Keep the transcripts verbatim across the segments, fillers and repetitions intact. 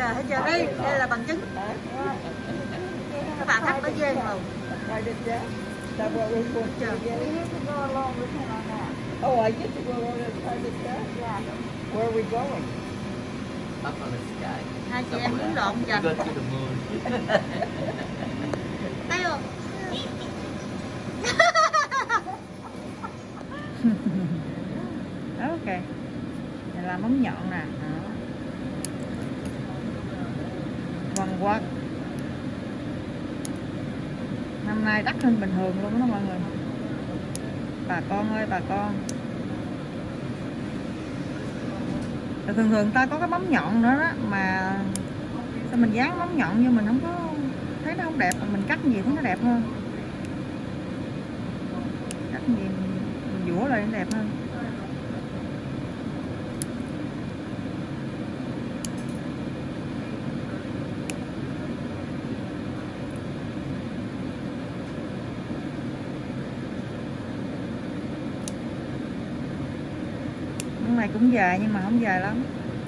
giờ hết chưa đi, đây là bằng chứng. Các bạn thắt nó dê không? That what we're supposed to Yeah. get? We need to go along with him on that. Oh, I get to go on a private jet? Yeah. Where are we going? Up on the sky. Hai chị em muốn lộn We dần. go to the moon. Thấy không? Ok. Này là móng nhọn nè. Đó. Quần quật. Năm nay đắt hơn bình thường luôn đó mọi người. Bà con ơi bà con. Thường thường ta có cái móng nhọn nữa đó mà sao mình dán móng nhọn nhưng mình không có thấy nó không đẹp, mình cắt gì thấy nó đẹp hơn. Cắt gì mình, mình vũa lại nó đẹp hơn. Cái này cũng dài nhưng mà không dài lắm.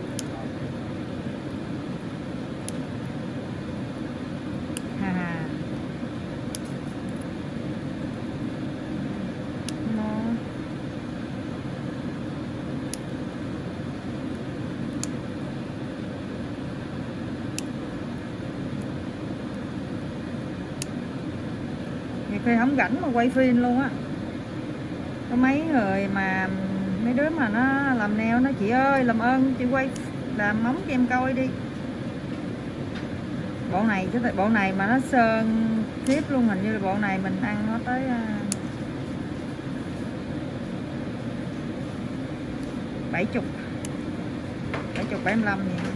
Ha ha. Nó nhiều khi không rảnh mà quay phim luôn á. Có mấy người mà mấy đứa mà nó làm nail nó chị ơi làm ơn chị quay làm móng cho em coi đi. Bộ này chứ bộ này mà nó sơn tiếp luôn, hình như là bộ này mình ăn nó tới bảy chục bảy chục bảy mươi lăm vậy.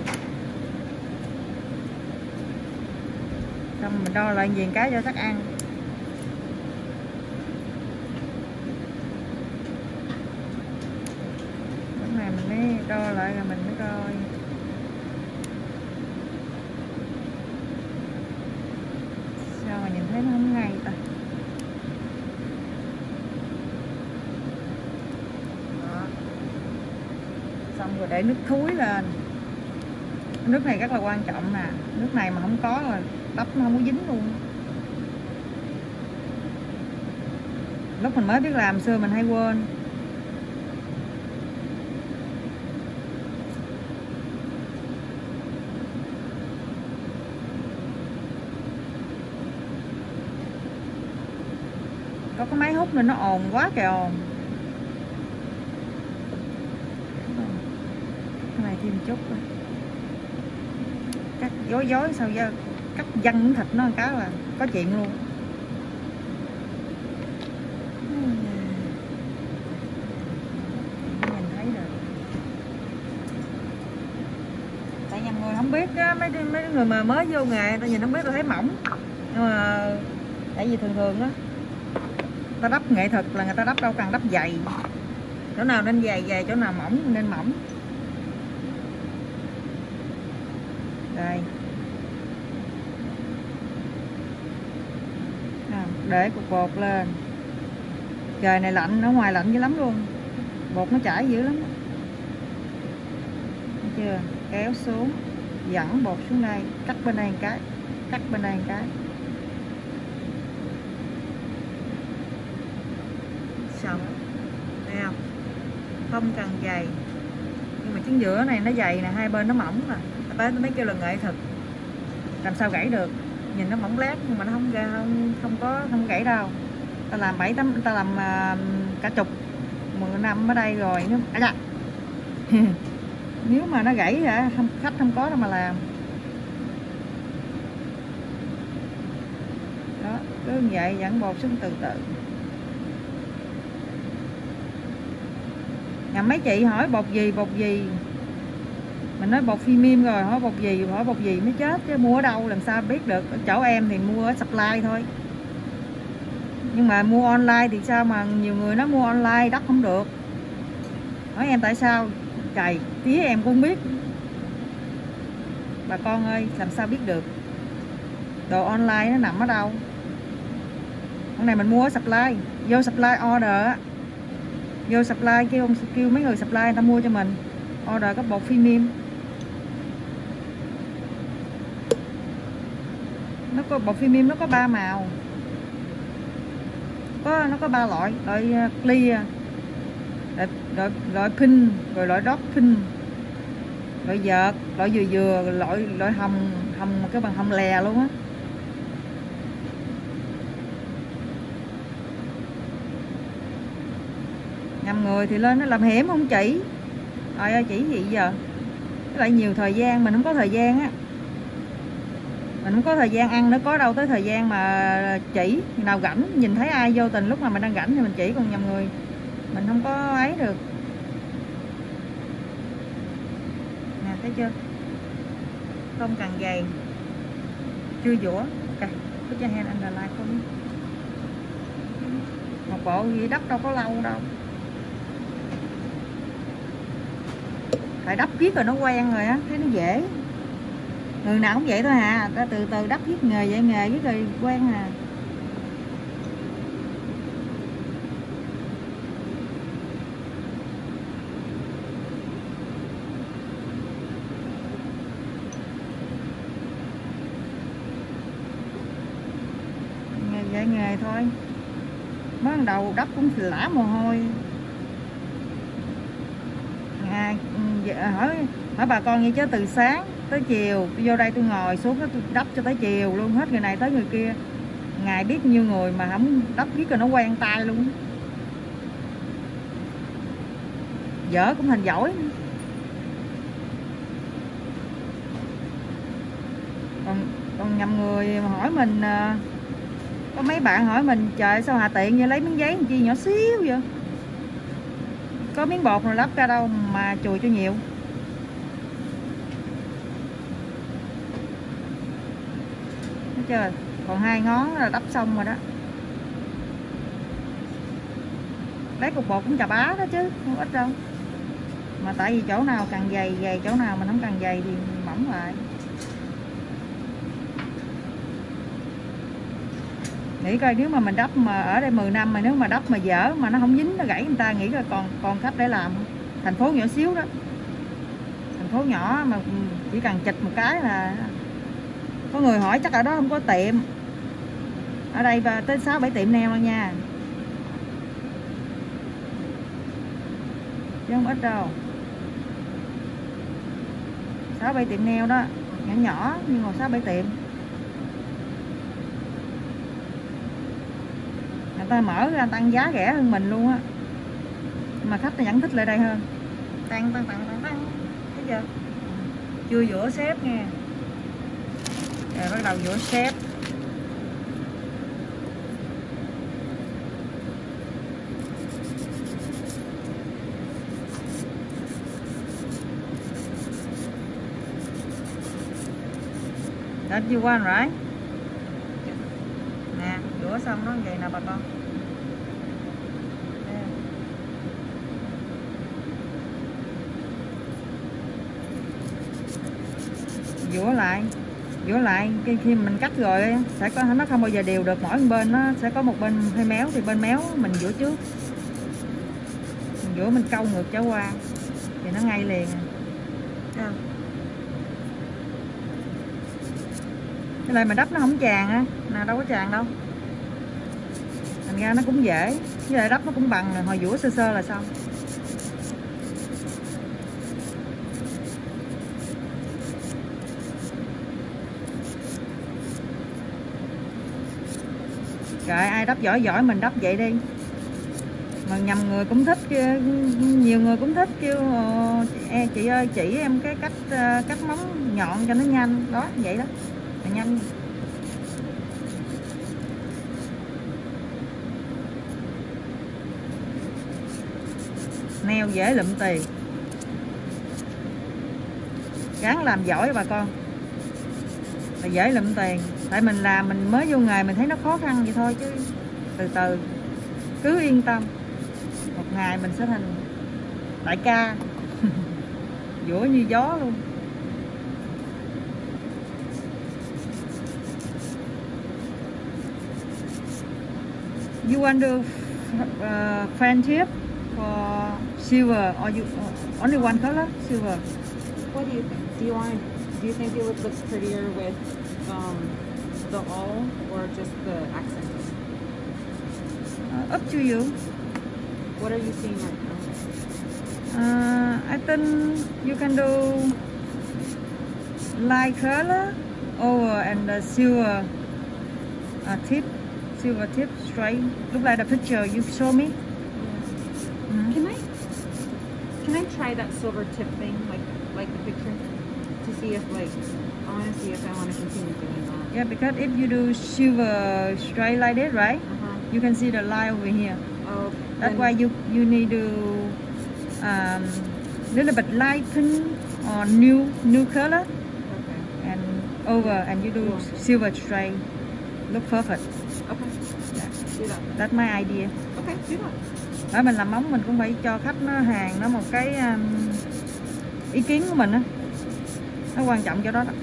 Xong mình đo lại gì cái cho chắc ăn. Đo lại rồi mình mới coi. Sao mà nhìn thấy nó không ngay ta. Đó. Xong rồi để nước thúi lên. Nước này rất là quan trọng nè. Nước này mà không có là đắp nó không có dính luôn. Lúc mình mới biết làm xưa mình hay quên. Có cái máy hút nên nó ồn quá kìa ồn. Cái này thêm chút thôi. Cắt dối dối sao ra cắt văng thịt nó một cái là có chuyện luôn. Nhìn thấy được. Tại nhiều người không biết á, mấy mấy người mà mới vô nghề ta nhìn không biết, ta thấy mỏng. Nhưng mà tại vì thường thường á ta đắp nghệ thuật là người ta đắp đâu cần đắp dày, chỗ nào nên dày dày, chỗ nào mỏng nên mỏng. Đây để cục bột lên. Trời này lạnh, ở ngoài lạnh dữ lắm luôn, bột nó chảy dữ lắm. Thấy chưa, kéo xuống dẫn bột xuống đây, cắt bên đây một cái, cắt bên đây một cái. Xong, thấy không? Không cần dày, nhưng mà chính giữa này nó dày nè, hai bên nó mỏng nè. Tới mấy kêu là nghệ thuật, làm sao gãy được? Nhìn nó mỏng lát nhưng mà nó không không không có không gãy đâu. Ta làm bảy tám, ta làm uh, cả chục mười năm ở đây rồi. Nếu, à, dạ. Nếu mà nó gãy hả, không, khách không có đâu mà làm. Đó, cứ như vậy dẫn bột xuống từ từ. Nhà mấy chị hỏi bột gì bột gì, mình nói bột phi mim rồi, hỏi bột gì hỏi bột gì mới chết chứ, mua ở đâu làm sao biết được. Ở chỗ em thì mua ở supply thôi, nhưng mà mua online thì sao mà nhiều người nó mua online đắt không được. Hỏi em tại sao, trời tía em cũng biết. Bà con ơi, làm sao biết được đồ online nó nằm ở đâu. Con này mình mua ở supply, vô supply order á, vô supply kêu, kêu mấy người supply người ta mua cho mình, order cái bột phi mim. Nó có bột phi mium, nó có ba màu, có nó có ba loại: loại clear, loại loại, loại pink, rồi loại dark pink, loại vợt, loại vừa vừa, loại loại hồng hồng cái bằng hồng lè luôn á. Nhầm người thì lên nó làm hiểm không chỉ. Trời ơi, chỉ gì giờ? Cái lại nhiều thời gian, mình không có thời gian á. Mình không có thời gian ăn nữa, có đâu tới thời gian mà chỉ. Nào rảnh, nhìn thấy ai vô tình lúc mà mình đang rảnh thì mình chỉ, còn nhầm người mình không có ấy được. Nè, thấy chưa? Không cần dày, chưa dũa. Ok, put your hand under light không? Một bộ gì đắp đâu có lâu đâu. Phải đắp riết rồi nó quen rồi á, thấy nó dễ. Người nào cũng vậy thôi à, ta từ từ đắp riết nghề vậy nghề riết rồi quen à. Nghề dạy nghề thôi. Mới ban đầu đắp cũng lã mồ hôi. À, hỏi hỏi bà con vậy chứ từ sáng tới chiều tôi vô đây tôi ngồi xuống tôi đắp cho tới chiều luôn, hết người này tới người kia, ngày biết nhiêu người mà không đắp biết rồi nó quen tay luôn. Dở cũng thành giỏi. Còn còn nhầm người mà hỏi mình, có mấy bạn hỏi mình trời sao Hà tiện vậy, lấy miếng giấy làm chi nhỏ xíu vậy, có miếng bột rồi lắp ra đâu mà chùi cho nhiều. Thấy chưa? Còn hai ngón là đắp xong rồi đó. Lấy cục bột cũng chà bá đó chứ không ít đâu. Mà tại vì chỗ nào càng dày dày, chỗ nào mình không càng dày thì mỏng lại. Nghĩ coi nếu mà mình đắp mà ở đây mười năm mà nếu mà đắp mà dở mà nó không dính nó gãy, người ta nghĩ là còn còn khách để làm. Thành phố nhỏ xíu đó, thành phố nhỏ mà chỉ cần chịch một cái là có người hỏi. Chắc ở đó không có tiệm, ở đây và tới sáu bảy tiệm nail nha, chứ không ít đâu. Sáu bảy tiệm nail đó, nhỏ nhỏ nhưng mà sáu bảy tiệm. Người ta mở ra tăng giá rẻ hơn mình luôn á, mà khách ta vẫn thích lại đây hơn. Tăng tăng tăng tăng tăng, thấy chưa? Chưa giữa xếp nha. Rồi bắt đầu giữa xếp. That you want, right? Nè, rửa xong nó vậy nè bà con. Rửa lại, rửa lại khi mình cắt rồi sẽ có, nó không bao giờ đều được, mỗi bên nó sẽ có một bên hơi méo thì bên méo mình rửa trước. Mình rửa mình câu ngược trở qua thì nó ngay liền. À. Cái này mà đắp nó không tràn á, nè đâu có tràn đâu. Thành ra nó cũng dễ, với lại đắp nó cũng bằng, hồi rửa sơ sơ là xong. Trời, ai đắp giỏi giỏi mình đắp vậy đi. Mà nhầm người cũng thích, nhiều người cũng thích kêu e, chị ơi chỉ em cái cách cắt móng nhọn cho nó nhanh. Đó, vậy đó, là nhanh. Nail dễ lụm tiền, gắng làm giỏi bà con là dễ lụm tiền. Tại mình làm mình mới vô nghề mình thấy nó khó khăn vậy thôi, chứ từ từ cứ yên tâm, một ngày mình sẽ thành đại ca. Dũa như gió luôn. You want to uh, friendship for silver or you uh, only one color silver? What do you think? Do you want? Do you think it would look prettier with um, the all or just the accent? Uh, up to you. What are you seeing right now? Uh, I think you can do light color over and the silver uh, tip, silver tip straight. Look like the picture you show me. Mhm. Can I can I try that silver tip thing, like like the picture, to see if like I want to see if I want to continue doing that. Yeah, because if you do silver straight like this, right? Uh-huh. You can see the line over here. Oh, That's then- why you you need to um, little bit lighten or new new color Okay. and over, and you do Yeah. silver straight. Look perfect. Okay. Yeah. Do that. That's my idea. Okay. Do that. Bởi mình làm móng mình cũng phải cho khách nó hàng nó một cái um, ý kiến của mình á, nó quan trọng cho đó đó.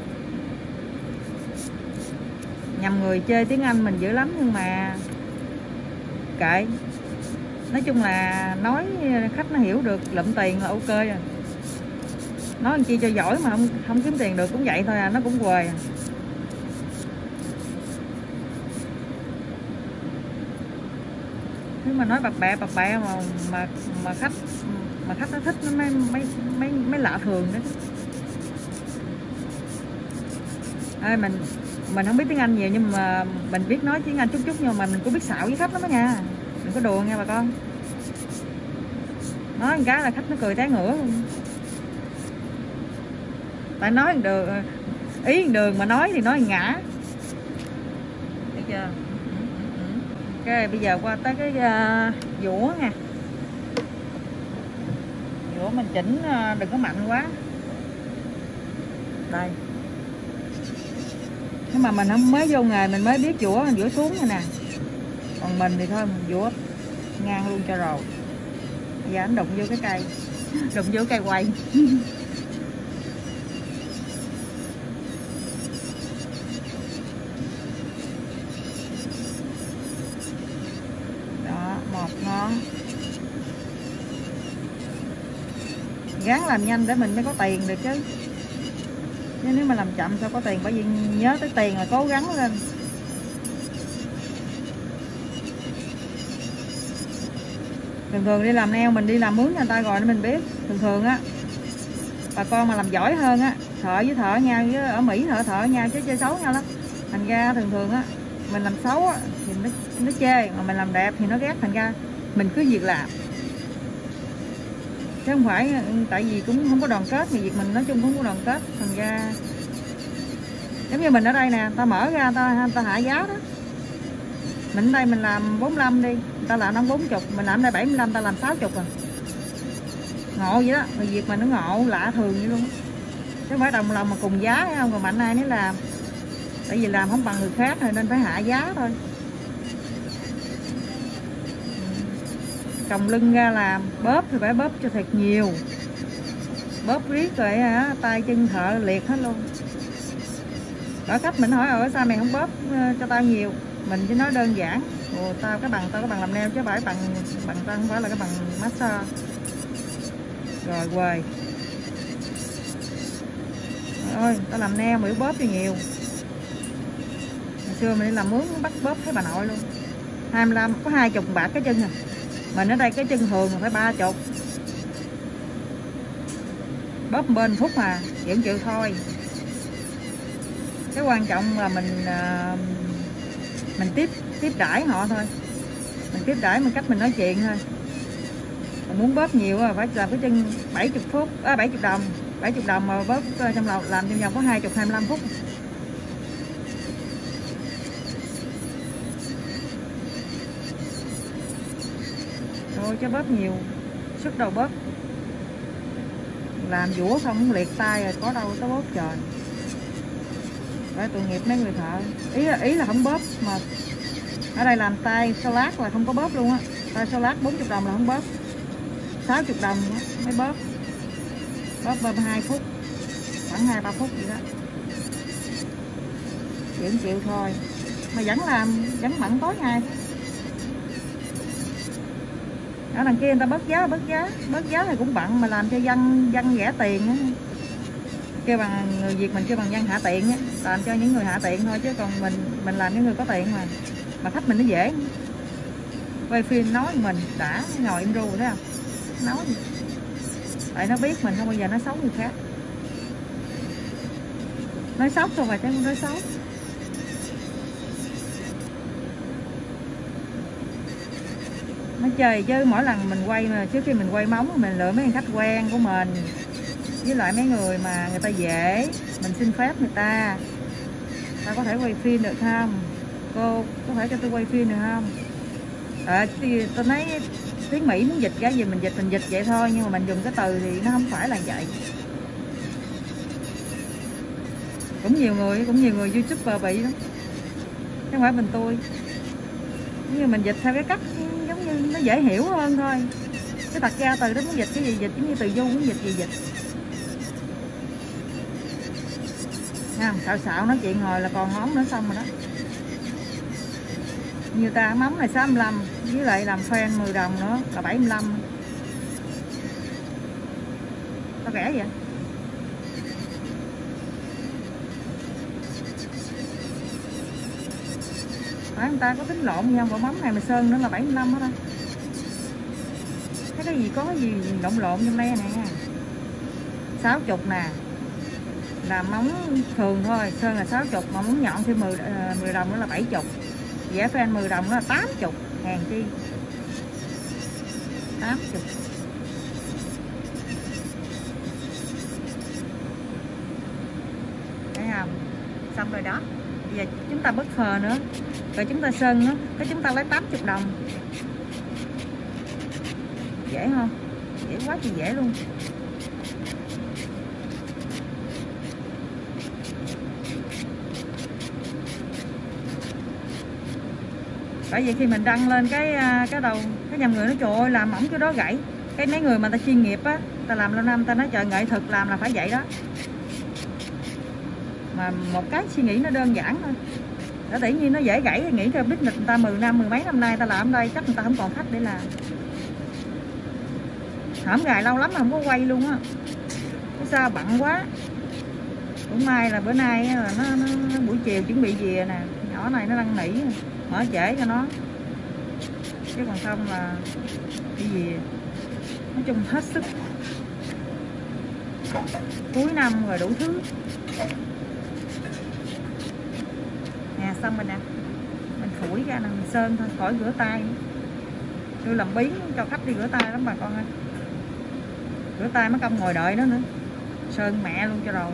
Nhằm người chơi tiếng Anh mình dữ lắm nhưng mà kệ, nói chung là nói khách nó hiểu được lụm tiền là ok rồi. Nói làm chi cho giỏi mà không không kiếm tiền được cũng vậy thôi à, nó cũng quề à. Nếu mà nói bập bẹ bập bẹ mà mà mà khách mà khách nó thích nó mới mấy mấy mấy lạ thường đấy. À, mình mình không biết tiếng Anh nhiều nhưng mà mình biết nói tiếng Anh chút chút, nhưng mà mình cũng biết xạo với khách lắm đó nha, đừng có đùa nha bà con. Nói một cái là khách nó cười té ngửa luôn. Tại nói đường ý đường mà nói thì nói ngã, thấy chưa? Ok, bây giờ qua tới cái uh, dũa nha. Dũa mình chỉnh uh, đừng có mạnh quá. Đây. Nhưng mà mình không mới vô nghề mình mới biết dũa, dũa xuống này nè. Còn mình thì thôi mình dũa ngang luôn cho rồi. Bây giờ anh đụng vô cái cây, đụng vô cây quay. Đó, một ngón. Gán làm nhanh để mình mới có tiền được chứ. Chứ nếu mà làm chậm sao có tiền, bởi vì nhớ tới tiền là cố gắng lên. Thường thường đi làm nail mình đi làm mướn người ta rồi nên mình biết. Thường thường á bà con mà làm giỏi hơn á, thợ với thợ nhau, với ở Mỹ thợ thợ nhau chứ chơi xấu nhau lắm. Thành ra thường thường á mình làm xấu á thì nó, nó chê, mà mình làm đẹp thì nó ghét. Thành ra mình cứ việc làm, chứ không phải tại vì cũng không có đoàn kết, thì việc mình nói chung cũng không có đoàn kết. Thành ra giống như mình ở đây nè, ta mở ra ta ta hạ giá đó. Mình ở đây mình làm bốn mươi lăm đi, người ta làm năm bốn mươi, mình làm đây bảy mươi lăm, ta làm sáu mươi à. Ngộ vậy đó, rồi việc mình nó ngộ lạ thường vậy luôn. Chứ không phải đồng lòng mà cùng giá hay không, còn mạnh ai nấy làm. Tại vì làm không bằng người khác rồi nên phải hạ giá thôi. Còng lưng ra làm, bóp thì phải bóp cho thật nhiều. Bóp riết rồi hả, tay chân thợ liệt hết luôn. Đó, khách mình hỏi ở sao mày không bóp cho tao nhiều. Mình chỉ nói đơn giản, ồ tao cái bằng tao cái bằng làm nail chứ phải bằng bằng tao không phải là cái bằng massage. Rồi quầy. Ôi, tao làm nail mà bóp cho nhiều. Hồi xưa mình đi làm mướn bắt bóp thấy bà nội luôn. hai mươi lăm có hai chục bạc cái chân à. Mình ở đây cái chân thường là phải ba chục. Bóp bên phút mà, chịu chịu thôi. Cái quan trọng là mình uh, mình tiếp tiếp đãi họ thôi. Mình tiếp đãi mình cách mình nói chuyện thôi. Mình muốn bóp nhiều à, phải làm cái chân bảy mươi phút, à, bảy mươi đồng, bảy mươi đồng mà bóp trong lòng làm trong vòng có hai mươi hai mươi lăm phút. Thôi chứ bóp nhiều, sức đầu bóp. Làm dũa không cũng liệt tay rồi, có đâu có bóp trời. Phải tội nghiệp mấy người thợ. Ý là, ý là không bóp mà ở đây làm tay salad là không có bóp luôn á. Tay salad bốn mươi đồng là không bóp, sáu mươi đồng mới bóp. Bóp ba mươi hai phút, khoảng hai ba phút vậy đó. Chịu chịu thôi. Mà vẫn làm, vẫn bận tối ngày. Ở đằng kia người ta bớt giá bớt giá, bớt giá thì cũng bận mà làm cho dân dân rẻ tiền á. kêu bằng người Việt mình kêu bằng dân hạ tiện á, làm cho những người hạ tiện thôi, chứ còn mình mình làm những người có tiền mà mà khách mình nó dễ. Quay phim nói mình đã ngồi im ru thấy không, nói gì tại nó biết mình không bao giờ nói xấu người khác, nói xấu không phải chứ không nói xấu. Nó chơi chứ mỗi lần mình quay mà trước khi mình quay móng mình lựa mấy khách quen của mình với lại mấy người mà người ta dễ, mình xin phép người ta, ta có thể quay phim được không cô, có thể cho tôi quay phim được không. À, thì tôi nói tiếng Mỹ muốn dịch cái gì mình dịch mình dịch vậy thôi, nhưng mà mình dùng cái từ thì nó không phải là vậy. Cũng nhiều người cũng nhiều người YouTuber bị đó, chứ không phải mình tôi. Nhưng mà mình dịch theo cái cách giống như nó dễ hiểu hơn thôi, cái thật ra từ đó muốn dịch cái gì dịch, giống như từ du muốn dịch gì dịch. Nha, xạo xạo nói chuyện hồi là còn móng nữa xong rồi đó. Như ta móng này sáu mươi lăm với lại làm fan mười đồng nữa là bảy mươi lăm. Tao rẻ vậy? Phải người ta có tính lộn gì không? Bộ mắm này mà sơn nữa là bảy mươi lăm hết á. Thấy cái gì có cái gì lộn lộn trong đây nè. sáu mươi nè. Làm móng thường thôi, sơn là sáu mươi, mà móng nhọn thêm mười, mười đồng nữa là bảy mươi. Vẽ fan mười đồng nữa là tám mươi, hàng chi. tám mươi. Thấy không? Xong rồi đó. Bây giờ chúng ta bớt phờ nữa, rồi chúng ta sơn nữa, cái chúng ta lấy tám mươi đồng. Dễ không? Dễ quá thì dễ luôn. Bởi vì khi mình đăng lên cái cái đầu cái dòng người nói trời ơi làm mỏng cái đó gãy, cái mấy người mà ta chuyên nghiệp á, ta làm lâu năm ta nói trời nghệ thuật làm là phải vậy đó. Mà một cái suy nghĩ nó đơn giản thôi, đã tự nhiên nó dễ gãy thì nghĩ theo business người ta mười năm mười mấy năm nay ta làm ở đây chắc người ta không còn khách để làm. Hổm gài lâu lắm mà không có quay luôn á, sao bận quá. Cũng may là bữa nay là nó, nó, nó buổi chiều chuẩn bị về nè, nhỏ này nó năn nỉ mở trễ cho nó, chứ còn không là cái gì nói chung hết sức. Cuối năm rồi đủ thứ nè. Xong rồi nè, mình phủi ra nè, mình sơn thôi, khỏi rửa tay. Tôi làm biến cho khách đi rửa tay lắm bà con ơi, rửa tay mất công ngồi đợi nó nữa, sơn mẹ luôn cho rồi.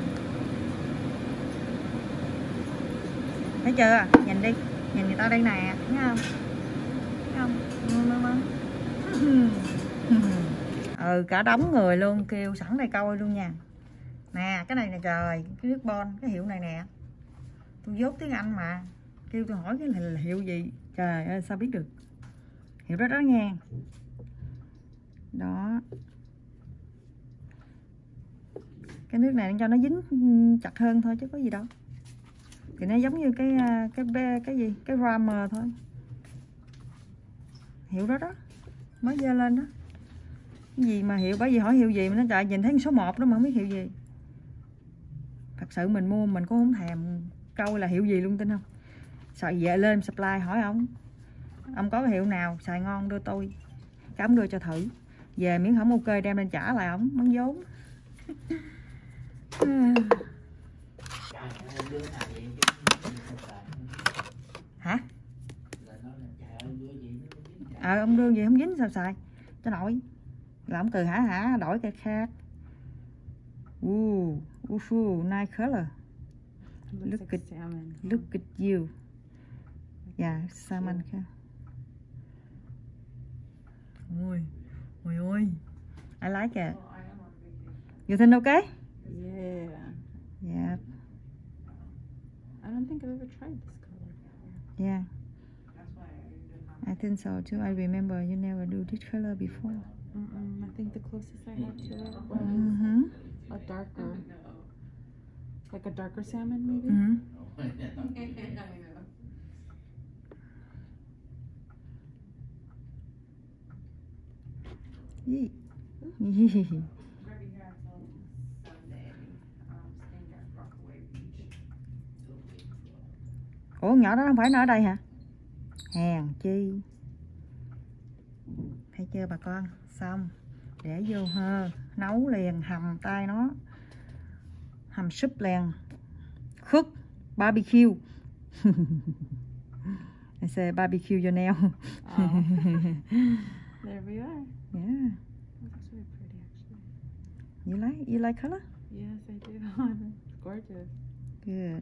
Thấy chưa, nhìn đi, nhìn người ta đây nè, thấy không, thấy không? Ừ, cả đống người luôn kêu sẵn đây coi luôn nha. Nè cái này nè, trời, cái nước bon, cái hiệu này nè, tôi dốt tiếng Anh mà kêu tôi hỏi cái là hiệu gì, trời ơi sao biết được hiệu đó đó nghe. Đó, cái nước này cho nó dính chặt hơn thôi chứ có gì đâu, thì nó giống như cái cái cái, cái gì cái Rammer thôi, hiệu đó đó mới dơ lên đó. Cái gì mà hiệu, bởi vì hỏi hiệu gì mà nó trời nhìn thấy số một đó mà không biết hiệu gì. Thật sự mình mua mình cũng không thèm câu là hiệu gì luôn, tin không? Sợ về lên supply hỏi ông ông có cái hiệu nào xài ngon đưa tôi, cái ông đưa cho thử, về miễn không ok đem lên trả lại ổng mắng vốn. Hả? Ờ à, ông đưa gì không dính sao xài cho nổi, là ông cười hả hả đổi cái khác. Ooh, ooh, nice color. Look at salmon. Look at you. Yeah, salmon. Ôi, ôi ôi, I like it. You think okay? Yeah. Yeah. I don't think I've ever tried this color. Yeah. I think so too. I remember you never do this color before. Mm-mm. I think the closest I had to it was Mm-hmm. a darker, like a darker salmon maybe. Mm-hmm. Ủa nhỏ đó không phải nó ở đây hả? Hèn chi. Thấy chưa bà con? Xong để vô hơ, nấu liền, hầm tay nó, hầm súp liền, cook barbecue. I say barbecue your nail. Oh. There we are. Yeah. That's really pretty, actually. You like you like color? Yes, I do. It's gorgeous. Good.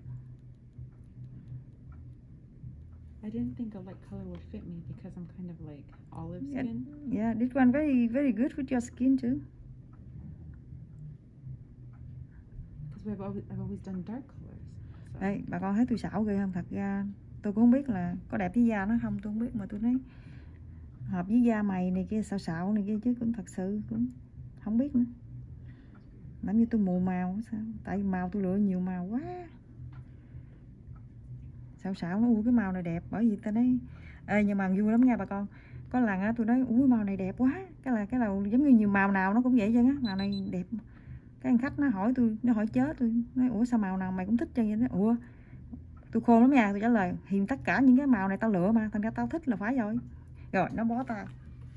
I didn't think a light color would fit me because I'm kind of like olive Yeah, skin. yeah, this one very very good with your skin too. Because we've always, I've always done dark colors. So. Đây, bà con thấy tôi xảo ghê không? Thật ra tôi cũng không biết là có đẹp với da nó không, tôi không biết, mà tôi thấy hợp với da mày này kia, xạo xạo này kia, chứ cũng thật sự cũng không biết nữa. Làm như tôi mù màu sao? Tại màu tôi lựa nhiều màu quá. Xạo xạo nó ui cái màu này đẹp, bởi vì ta nói ê nhưng mà vui lắm nha bà con. Có lần á tôi nói ui màu này đẹp quá, cái là cái là giống như nhiều màu nào nó cũng vậy chứ á, màu này đẹp. Cái anh khách nó hỏi tôi, nó hỏi chết tôi, nói ủa sao màu nào mày cũng thích chân vậy đó. Ủa tôi khôn lắm nha, tôi trả lời thì tất cả những cái màu này tao lựa mà, thành ra tao thích là phải rồi. Rồi nó bó tao.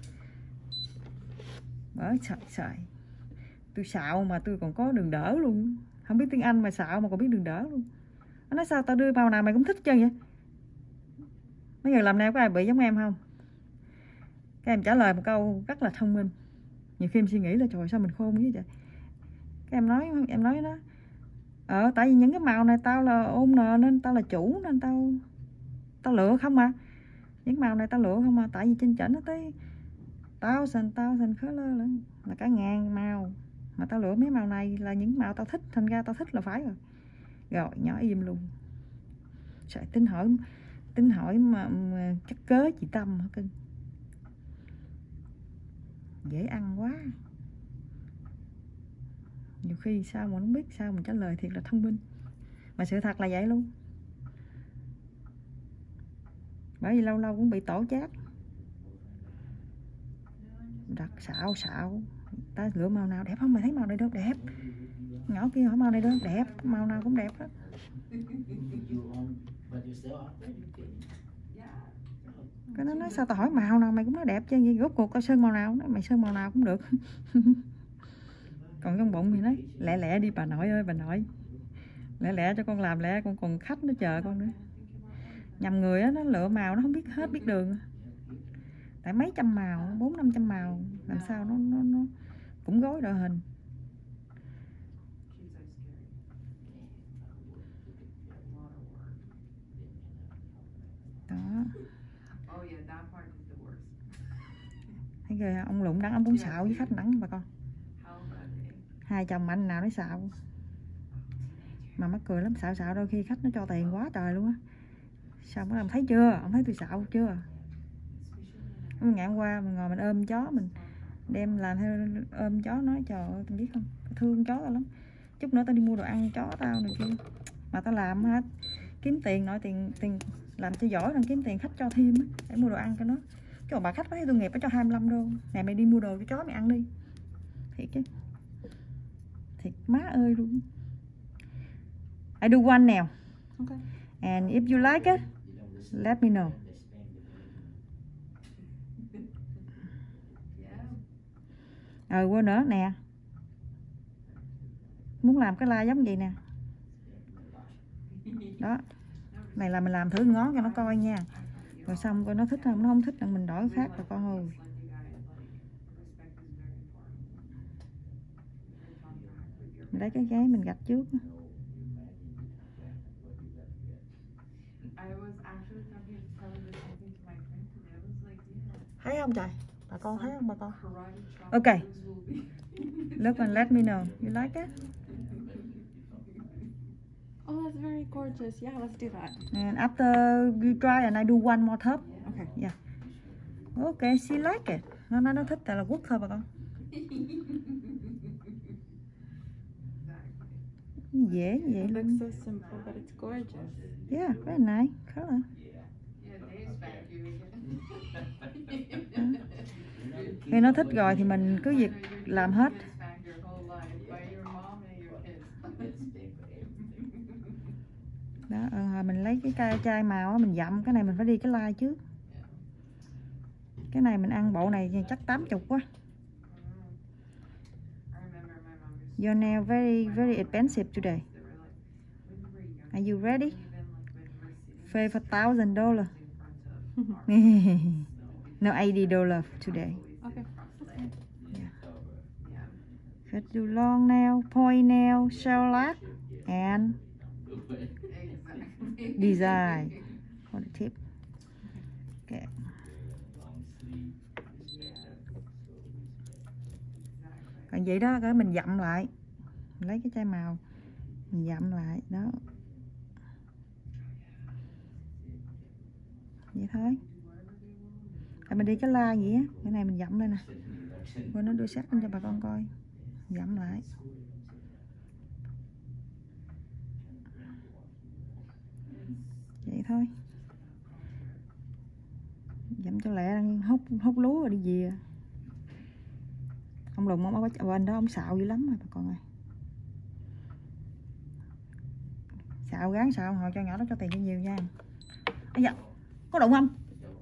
Bởi sợi sợi tôi xạo mà tôi còn có đường đỡ luôn, không biết tiếng Anh mà xạo mà còn biết đường đỡ luôn. Nó nói sao tao đưa màu nào mày cũng thích chân vậy. Mấy người làm nail có ai bị giống em không? Các em trả lời một câu rất là thông minh. Nhiều khi em suy nghĩ là trời sao mình khôn như vậy. Các em nói em nói đó ờ tại vì những cái màu này tao là ôn nờ nên tao là chủ nên tao tao lựa không mà. Những màu này tao lựa không mà, tại vì trên trển nó tới tao thành tao thành khớ lơ là, là cả ngàn màu mà tao lựa mấy màu này là những màu tao thích, thành ra tao thích là phải rồi. Rồi nhỏ im luôn. Sợ tính hỏi tính hỏi mà, mà chắc cớ chị Tâm hả cưng? Dễ ăn quá. Nhiều khi sao mà không biết sao mình trả lời thiệt là thông minh. Mà sự thật là vậy luôn. Bởi vì lâu lâu cũng bị tổ chát. Đặt xạo xạo. Ta lựa màu nào đẹp không? Mày thấy màu này đâu? Đẹp. Nhỏ kia hỏi màu này đâu? Đẹp. Màu nào cũng đẹp đó. Cái nó nói sao tao hỏi màu nào mày cũng nói đẹp chứ gì, rốt cuộc tao sơn màu nào? Mày sơn màu nào cũng được. Còn trong bụng thì nói lẹ lẹ đi bà nội ơi bà nội, lẹ lẹ cho con làm lẹ, con còn khách nó chờ con nữa. Nhầm người á, nó lựa màu nó không biết hết biết đường, tại mấy trăm màu, bốn năm trăm màu làm sao nó nó nó cũng gối đội hình đó. Thấy ghê, ông Lụng đắng ông cũng xạo với khách đắng bà con. Hai chồng anh nào nói xạo mà mắc cười lắm, xạo xạo đôi khi khách nó cho tiền quá trời luôn á. Sao mới làm thấy chưa, ông thấy tôi xạo chưa? Ngày hôm qua mình ngồi mình ôm chó, mình đem làm theo ôm chó, nói trời ơi tôi biết không, thương chó tao lắm. Chút nữa tao đi mua đồ ăn chó tao này kia mà tao làm hết kiếm tiền, nói tiền tiền làm cho giỏi đang kiếm tiền khách cho thêm á, để mua đồ ăn cho nó. Cái bà khách thấy tôi nghiệp nó cho hai mươi lăm đô, nè mày đi mua đồ cho chó mày ăn đi. Thiệt chứ, thiệt má ơi luôn. I do one now. Okay. And if you like it, let me know. Ờ quên nữa nè, muốn làm cái like giống vậy nè. Đó, này là mình làm thử ngón cho nó coi nha. Rồi xong coi nó thích không, nó không thích là mình đổi cái khác rồi con ơi. Mình lấy cái giấy mình gạch trước. Thấy không trời? Bà con thấy không bà con? Ok. Look and let me know. You like it? Oh, that's very gorgeous. Yeah, let's do that. And after you try and I do one more top. Okay. Yeah. Okay, she like it. Nó nó nó thích tại là quất thôi bà con. Dễ như vậy It luôn. looks so simple, but it's gorgeous. Yeah, very nice. Color. Khi nó thích rồi thì mình cứ việc làm hết. Đó, Rồi mình lấy cái chai, chai màu á, mình dặm. Cái này mình phải đi cái like trước. Cái này mình ăn bộ này chắc tám mươi quá. Your nail very very expensive today. Are you ready? Pay for thousand dollar. No, eighty dollar today. Okay. Yeah. Could do long nail, point nail, shellac, and design for the tip. Okay. Còn vậy đó, cái mình dặm lại, mình lấy cái chai màu, mình dặm lại đó. Vậy thôi. Rồi mình đi cái la gì á, cái này mình dặm lên nè. Rồi nó đưa sát lên cho bà con coi. Dặm lại. Vậy thôi. Dặm cho lẹ, hút hút lúa rồi đi về. Ông Lùng ông ở bên đó ông xạo dữ lắm rồi bà con ơi. Xạo gán xạo hồi cho nhỏ đó cho tiền cho nhiều nha. Ây da, có đụng không?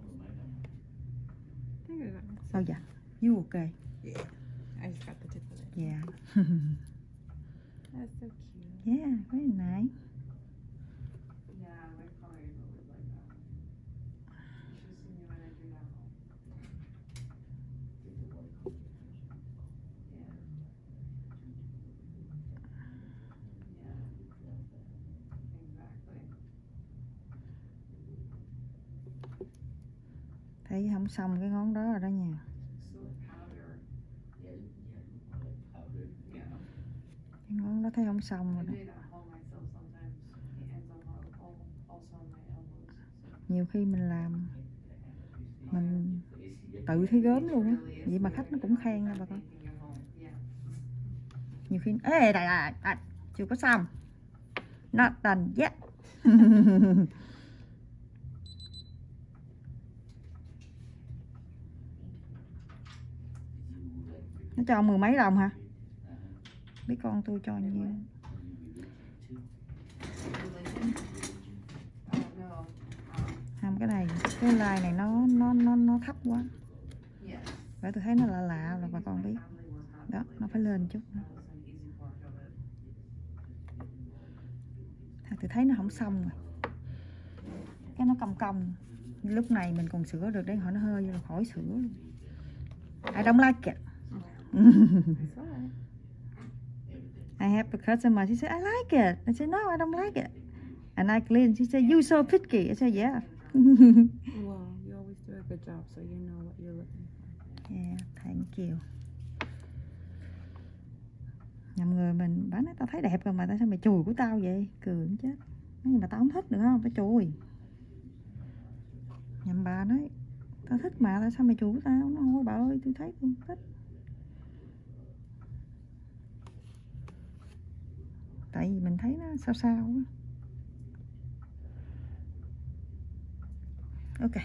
Sao vậy? You okay? Yeah. I just got the tip of it. Yeah. That's so cute. Yeah, very nice. Yeah, my color is always like that. You should see me when I do that. Yeah. Yeah. Exactly. Thấy không xong cái ngón đó rồi đó nha. So powder. Yeah. Cái ngón đó thấy không xong rồi I đó. do it at home myself sometimes. It ends up all, all, also on my elbows. So. Nhiều khi mình làm mình tự thấy gớm luôn á. Vậy mà khách nó cũng khen nha bà con. Nhiều khi ê đại đại đại chưa có xong. Not done yet. Nó cho mười mấy đồng hả? Biết con tôi cho nhiêu. Không, cái này cái like này nó nó nó nó thấp quá. Vậy tôi thấy nó lạ lạ là bà con biết. Đó, nó phải lên chút nữa. Tôi thấy nó không xong rồi. Cái nó cong cong. Lúc này mình còn sửa được, để hỏi nó hơi là khỏi sửa luôn. I don't like it. I have a customer. She said, I like it. I said, no, I don't like it. And I clean. She said, you so picky. I said, yeah. Well, you always do a good job, so you know what you're looking for. Yeah, thank you. Nhầm người mình bán nói tao thấy đẹp rồi mà tại sao mày chùi của tao vậy? Cười cũng chết. Nhưng mà tao không thích nữa không? Tao chùi. Nhầm bà nói tao thích mà tại sao mày chùi của tao? Nó thôi bà ơi, tôi thấy tôi không thích. Tại vì mình thấy nó sao sao quá. Ok.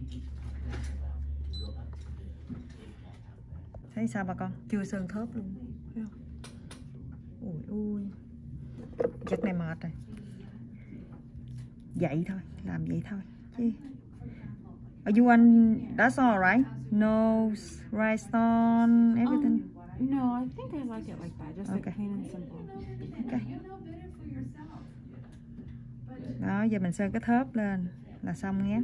Thấy sao bà con? Chưa sơn thớp luôn. Thấy không? Ui ui. Chắc này mệt rồi. Vậy thôi, làm vậy thôi chứ. Are you want that's all right? Nose, rhinestone, everything. Um, no, I think I like it like that, just Okay. like plain and simple. Ok. Đó, giờ mình sơn cái thớp lên là xong nhé.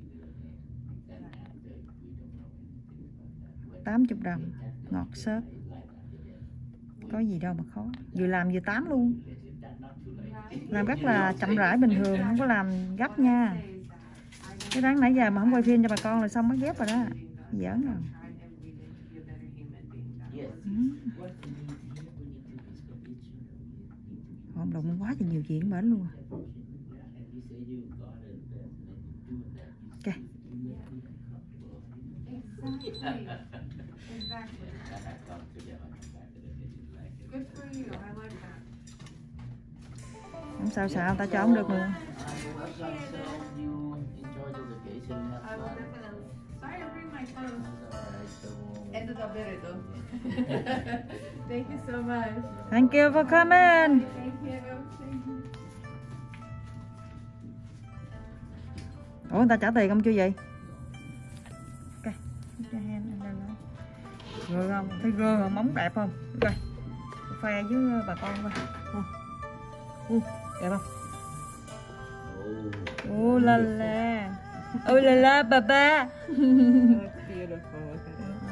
tám mươi đồng, ngọt xớp. Có gì đâu mà khó. Vừa làm vừa tám luôn. Làm rất là chậm rãi bình thường, không có làm gấp nha. Cái đáng nãy giờ mà không quay phim cho bà con là xong bắt ghép rồi đó. Giỡn rồi. Ừ. Không đụng quá thì nhiều chuyện bển luôn. Ok. Không sao sao, ta cho ông được luôn. Thank you so much. Thank you for coming. Thank you. Thank you. Ủa người ta trả tiền không chưa vậy? Ok. Gơ không? Thấy gơ không? Móng đẹp không? Ok. Khoe với bà con coi. Uh, đẹp không? Ô la la. Ô la la bà ba. Looks beautiful. Look at it.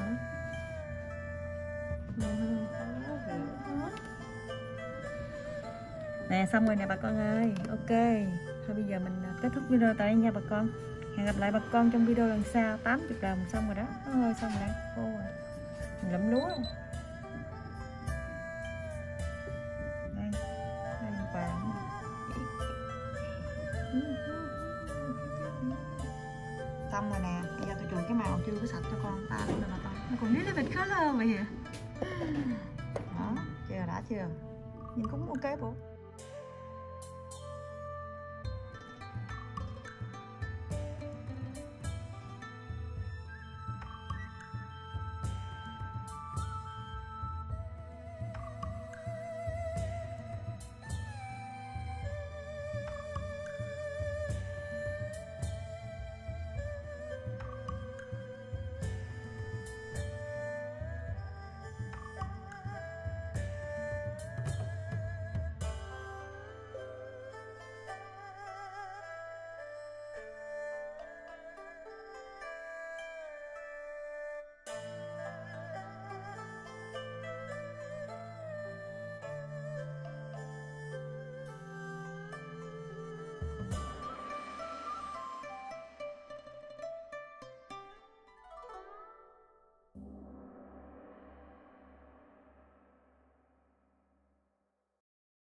Nè xong rồi nè bà con ơi. Ok. Thôi bây giờ mình kết thúc video tại đây nha bà con. Hẹn gặp lại bà con trong video lần sau. Tám mươi đồng xong rồi đó. Ôi xong rồi đó. Ô rồi. Mình lẫm lúa. Đây. Đây một vàng. Xong rồi nè. Bây giờ tôi chùi cái màu chưa có sạch cho con ta luôn nè bà con. Nó còn little bit color vậy hả? Đó. Chưa đã chưa? Nhìn cũng ok bộ.